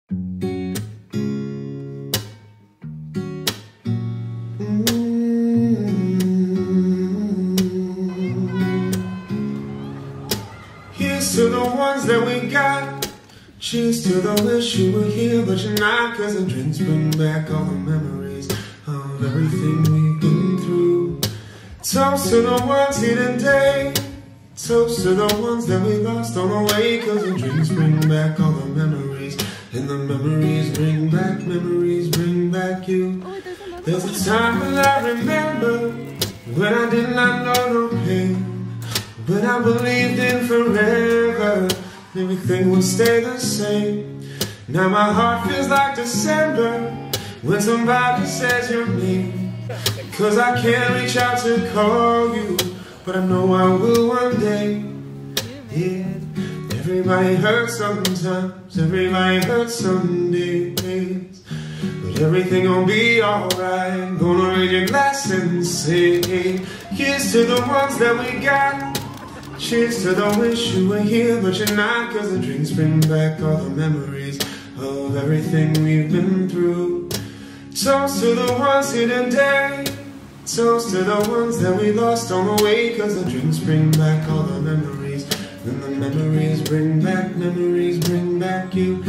Here's to the ones that we got. Cheers to the wish you were here, but you're not. Cause the drinks bring back all the memories of everything we've been through. Toast to the ones here today. Toast to the ones that we lost on the way. Cause the drinks bring back all the memories. And the memories bring back you. There's a time that I remember when I did not know no pain, when I believed in forever, everything would stay the same. Now my heart feels like December when somebody says your name. Cause I can't reach out to call you, but I know I will one day. Yeah, everybody hurts sometimes, everybody hurts some days, but everything gon' be alright. Gonna raise your glass and say here's to the ones that we got. Cheers to the wish you were here, but you're not. Cause the drinks bring back all the memories of everything we've been through. Toast to the ones here today. Toast to the ones that we lost on the way. Cause the drinks bring back all the memories. And the memories bring back you.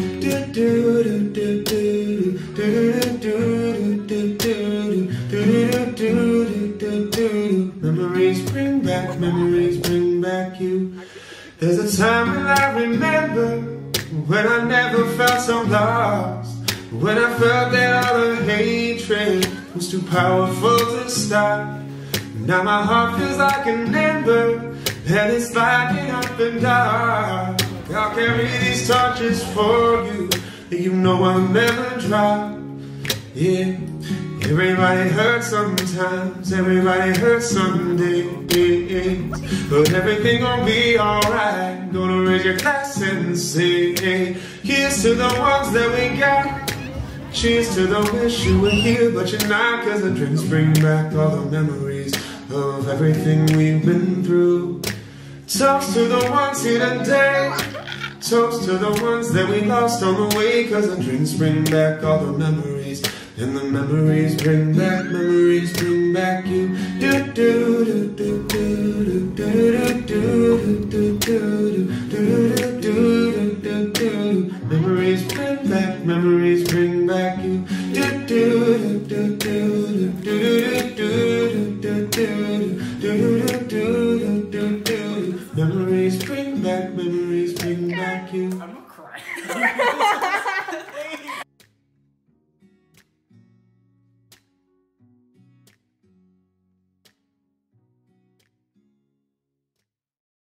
Memories bring back you. There's a time that I remember when I never felt so lost, when I felt that all the hatred was too powerful to stop. Now my heart feels like an ember, and it's lighting up and dark. I'll carry these torches for you, and you know I'll never drop. Yeah, everybody hurts sometimes, everybody hurts some days, but everything gon' be alright. Gonna raise your glass and say here's to the ones that we got. Cheers to the wish you were here, but you're not. Cause the drinks bring back all the memories of everything we've been through. Toast to the ones here today. Toast to the ones that we lost on the way. Cause the drinks bring back all the memories. And the memories bring back you. Memories bring back you.